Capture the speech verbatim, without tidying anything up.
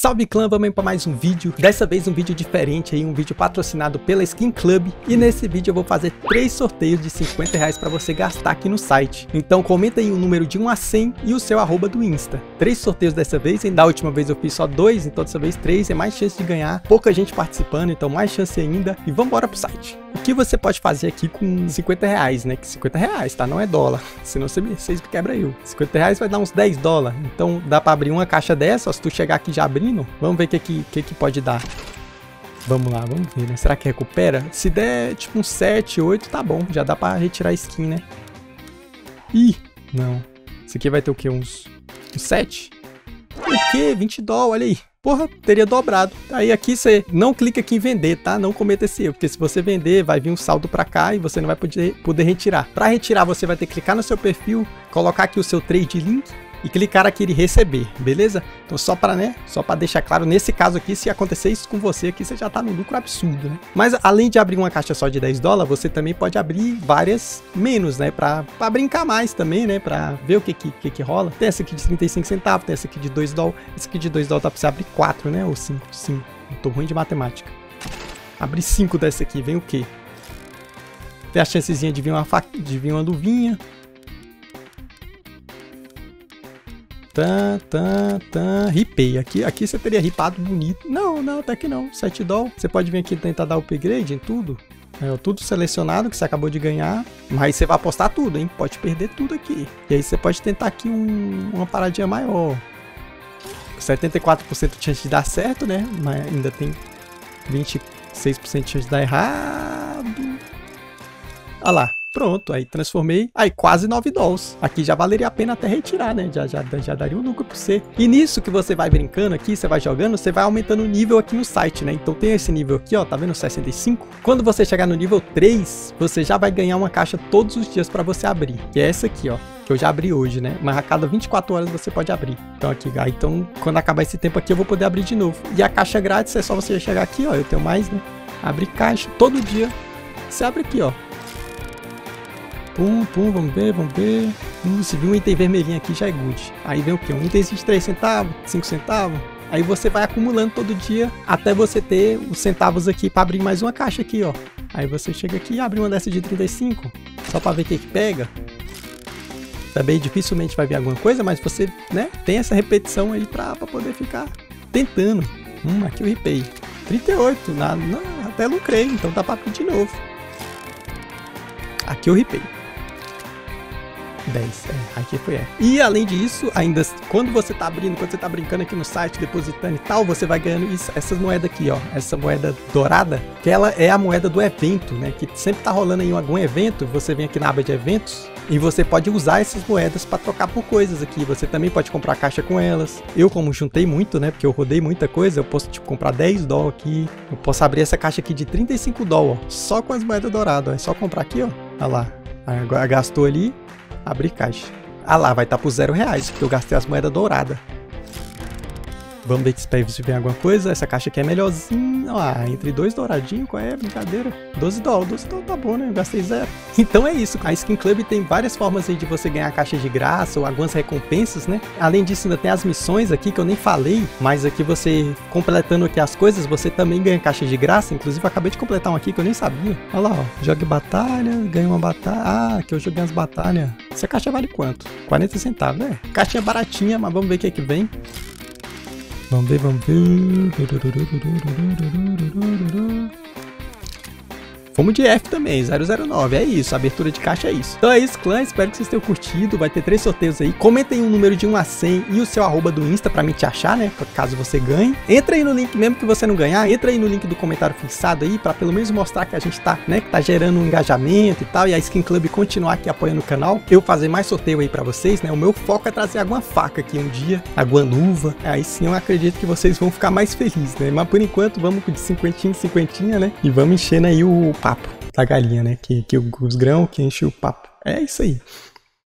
Salve clã, vamos para mais um vídeo. Dessa vez um vídeo diferente aí, um vídeo patrocinado pela Skin Club. E nesse vídeo eu vou fazer três sorteios de cinquenta reais para você gastar aqui no site. Então comenta aí o número de um a cem e o seu arroba do Insta. Três sorteios dessa vez, hein? Da última vez eu fiz só dois, então dessa vez três, é mais chance de ganhar. Pouca gente participando, então mais chance ainda. E vamos embora pro site. O que você pode fazer aqui com cinquenta reais, né? Que cinquenta reais, tá? Não é dólar. Senão você me, vocês me quebra eu. cinquenta reais vai dar uns dez dólares. Então dá para abrir uma caixa dessa, ó, se tu chegar aqui já abrindo. Vamos ver o que, que, que, que pode dar. Vamos lá, vamos ver, né? Será que recupera? Se der tipo um sete, oito, tá bom. Já dá pra retirar a skin, né? Ih, não. Isso aqui vai ter o quê? Uns, uns sete? O quê? vinte dólares, olha aí. Porra, teria dobrado. Aí aqui você não clica aqui em vender, tá? Não cometa esse erro, porque se você vender, vai vir um saldo pra cá e você não vai poder, poder retirar. Pra retirar, você vai ter que clicar no seu perfil, colocar aqui o seu trade link e clicar aqui em receber, beleza? Então só para, né, só para deixar claro, nesse caso aqui, se acontecer isso com você aqui, você já tá no lucro absurdo, né? Mas além de abrir uma caixa só de dez dólares, você também pode abrir várias menos, né, para para brincar mais também, né, para ver o que que, que que rola. Tem essa aqui de trinta e cinco centavos, tem essa aqui de dois dólares, essa aqui de dois dólares dá para você abrir quatro, né, ou cinco, cinco. Eu tô ruim de matemática. Abrir cinco dessa aqui, vem o quê? Tem a chancezinha de vir uma faca, de vir uma luvinha. Tá, tá, tá. Ripei. Aqui, aqui você teria ripado bonito. Não, não, até que não. sete dólares. Você pode vir aqui e tentar dar upgrade em tudo. É, tudo selecionado que você acabou de ganhar. Mas você vai apostar tudo, hein? Pode perder tudo aqui. E aí você pode tentar aqui um, uma paradinha maior. setenta e quatro por cento de chance de dar certo, né? Mas ainda tem vinte e seis por cento de chance de dar errado. Olha lá. Pronto, aí transformei, aí quase nove dólares. Aqui já valeria a pena até retirar, né? Já, já, já daria um lucro pra você. E nisso que você vai brincando aqui, você vai jogando, você vai aumentando o nível aqui no site, né? Então tem esse nível aqui, ó, tá vendo? sessenta e cinco. Quando você chegar no nível três, você já vai ganhar uma caixa todos os dias pra você abrir. Que é essa aqui, ó. Que eu já abri hoje, né? Mas a cada vinte e quatro horas você pode abrir. Então aqui, aí, então quando acabar esse tempo aqui, eu vou poder abrir de novo. E a caixa grátis é só você chegar aqui, ó. Eu tenho mais, né? Abrir caixa todo dia. Você abre aqui, ó. Pum, pum, vamos ver, vamos ver. Hum, se vir um item vermelhinho aqui já é good. Aí vem o que? Um item de três centavos, cinco centavos. Aí você vai acumulando todo dia até você ter os centavos aqui para abrir mais uma caixa aqui, ó. Aí você chega aqui e abre uma dessa de trinta e cinco. Só para ver o que que pega. Também dificilmente vai vir alguma coisa, mas você, né, tem essa repetição aí para poder ficar tentando. Hum, aqui eu ripei. trinta e oito, na, na, até lucrei, então dá para abrir de novo. Aqui eu ripei. dez, é, aqui foi é. E além disso, ainda quando você tá abrindo, quando você tá brincando aqui no site, depositando e tal, você vai ganhando isso, essas moedas aqui, ó, essa moeda dourada, que ela é a moeda do evento, né, que sempre tá rolando aí algum evento, você vem aqui na aba de eventos e você pode usar essas moedas para trocar por coisas aqui, você também pode comprar caixa com elas. Eu, como juntei muito, né, porque eu rodei muita coisa, eu posso tipo comprar dez dólares aqui, eu posso abrir essa caixa aqui de trinta e cinco dólares, só com as moedas douradas, ó, é só comprar aqui, ó, olha lá, agora gastou ali. Abrir caixa. Ah lá, vai estar por zero reais, porque eu gastei as moedas douradas. Vamos ver se vem alguma coisa. Essa caixa aqui é melhorzinha. Ah, entre dois douradinhos, qual é? Brincadeira. doze dólares, doze dólares tá bom, né? Eu gastei zero. Então é isso. A Skin Club tem várias formas aí de você ganhar caixa de graça ou algumas recompensas, né? Além disso, ainda tem as missões aqui que eu nem falei, mas aqui você, completando aqui as coisas, você também ganha caixa de graça. Inclusive, eu acabei de completar um aqui que eu nem sabia. Olha lá, ó. Jogue batalha, ganha uma batalha. Ah, aqui eu joguei as batalhas. Essa caixa vale quanto? quarenta centavos, né? Caixinha baratinha, mas vamos ver o que é que vem. Vamos ver, vamos ver. Fomos de F também, zero zero nove, é isso, a abertura de caixa é isso. Então é isso, clã, espero que vocês tenham curtido, vai ter três sorteios aí. Comentem um número de um a cem e o seu arroba do Insta pra mim te achar, né, caso você ganhe. Entra aí no link, mesmo que você não ganhar, entra aí no link do comentário fixado aí, pra pelo menos mostrar que a gente tá, né, que tá gerando um engajamento e tal, e a Skin Club continuar aqui apoiando o canal. Eu fazer mais sorteio aí pra vocês, né, o meu foco é trazer alguma faca aqui um dia, alguma luva, aí sim eu acredito que vocês vão ficar mais felizes, né, mas por enquanto vamos de cinquentinha em cinquentinha, né, e vamos enchendo aí o papo da galinha, né? Que, que os grãos que enche o papo. É isso aí.